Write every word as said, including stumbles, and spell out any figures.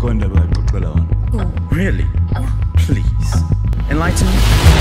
go in there, but go, go on. Go. Really? Yeah. Please. Enlighten me.